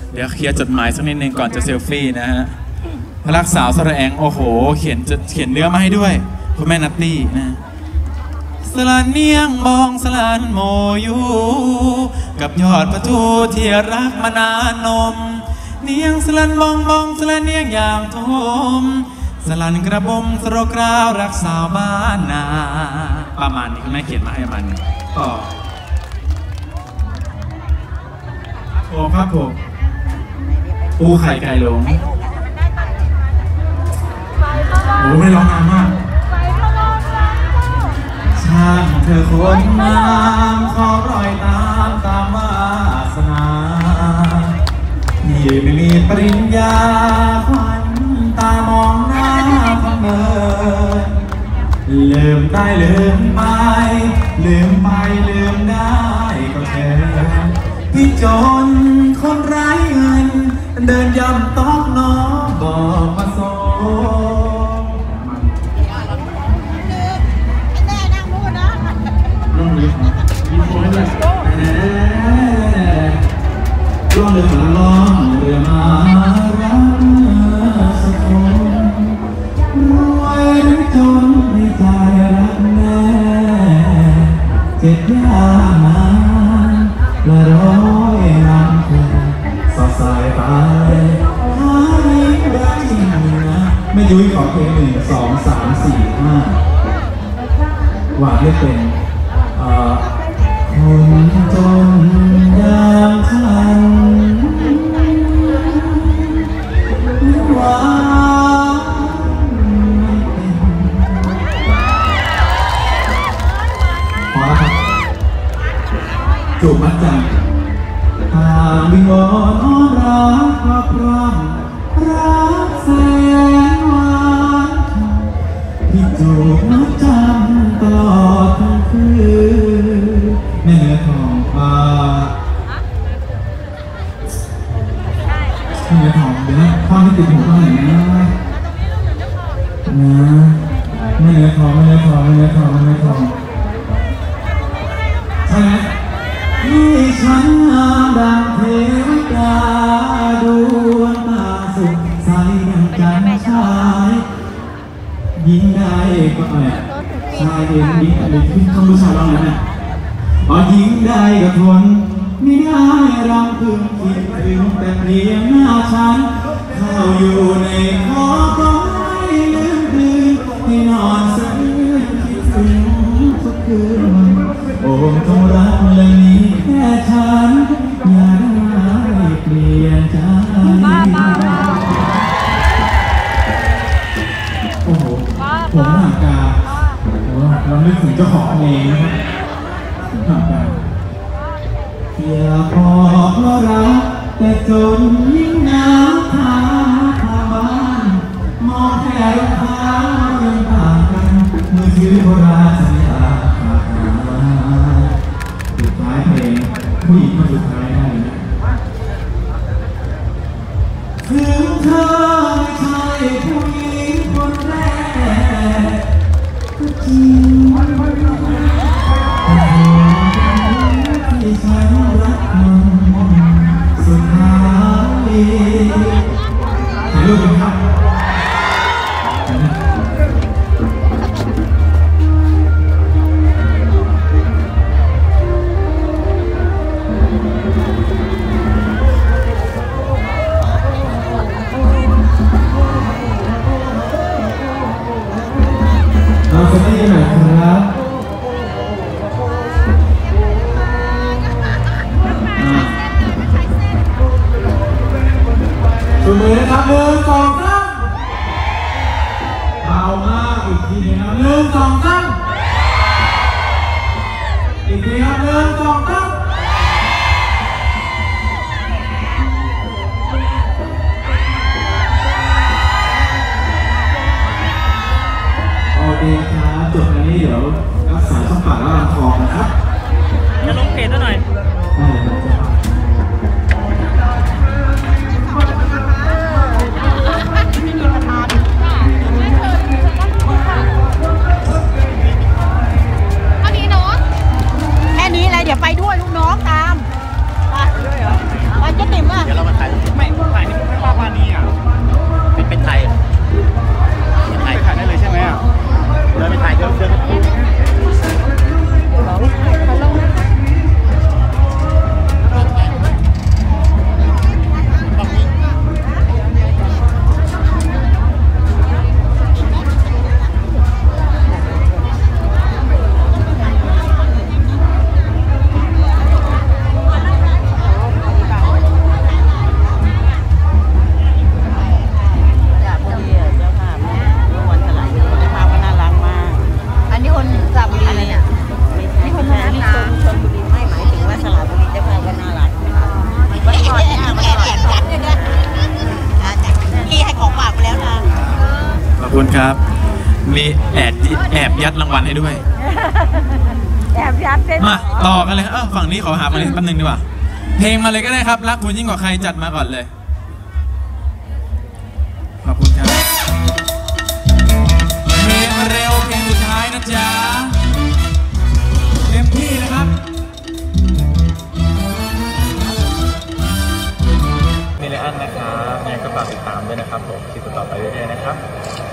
เดี๋ยวเคลียร์จดหมายสักนิดนึงก่อนจะเซลฟี่นะฮะรักสาวสระแองโอ้โหเขียนเนื้อมาให้ด้วยคุณแม่นัตตี้นะสลันเนียงมองสลันโมยูกับยอดประตูที่รักมานานนมเนียงสลันมองสลันเนียงอย่างทมสลันกระบมสโรกราวรักสาวบ้านนาประมาณนี้คุณแม่เขียนมาให้ประมาณนี้ต่อโอ้ครับผมปูไข่ไก่หลงโอ้ไม่ร้องนานมากช่างเธอคนงามขอรอยตามวาสนาที่ไม่มีปริญญาควันตามองหน้าทำเมินลืมได้ลืมไปลืมได้ก็แค่ที่จนคนไร้เงินเดินย่ำตอกน้องบอกมาส่งร่องเรือมารักสักคนรวยหรือจนในใจรักแน่เจ็บยากนานและร้อยนำเธอสอดสายไปหายิ่งได้ยิ่งนะไม่ยุ้ยขอเพลง1 2 3 4 5ว่าไม่เป็นคนจนอย่างฉันว่าไม่เป็นพอแล้วครับจูบมัดจังทางวิงวอนอ้อนรักพระพร่ำรักแสนหวานที่จูบมัดจังตลอดทั้งคืนแม่เนื้อทองฟ้าแม่เนื้อทองเดี๋ยวนะข้อที่ติดหูข้อไหนนะแม่เนื้อทองใช่ไหมที่ฉันงามดังเทวดาดวงตาสุขใสดังจันทร์ฉายยิ่งได้ก็เนี่ยชายเองยิ่งอะไรที่ต้องรู้ชายร้องนั้นน่ะยิ่งได้ก็ทนไม่ได้รำพึงคิดถึงแต่เพียงหน้าฉันเข้าอยู่ในคอก็ไม่ลืมให้นอนสะอื้นคิดถึงทุกคืนโอ้จงรักและนี้แค่ฉันอย่าได้เปลี่ยนใจโอ้โหผมห่างกาเราไม่ถึงเจ้าของเองนะครับห่างกาอย่าบอกว่ารักแต่จนยิ่งหนาวทางบ้านมองแค่รองเท้ายังต่างกันมือถือโบราณสัญญาสุดท้ายเพลงผู้หญิงคนสุดท้ายได้นะถึงเธอไม่ใช่ผู้หญิงคนแรกก็จริงที่ฉันรักมันสุดท้ายถ่ายรูปกันครับเราจะได้ยังไงครับชูมือนะครับ1 2 3เอามากอีกทีนึงนะ1 2 3อีกทีครับ1 2 3โอเคครับจบอันนี้เดี๋ยวรักษาช่องปากและลำคอนะครับจะลงเพจซะหน่อยคุณครับมีแอบยัดรางวัลให้ด้วยแอบยัดได้มาต่อกันเลยฝั่งนี้ขอหาฝั่งนี้แป๊บนึงดีกว่าเพลงมาเลยก็ได้ครับรักคุณยิ่งกว่าใครจัดมาก่อนเลยขอบคุณครับเพลงเร็วเพลงสุดท้ายนะจ๊ะเต็มที่นะครับนี่เลยอันนะครับยังก็ฝากติดตามด้วยนะครับผมคลิปต่อไปเรื่อยๆนะครับ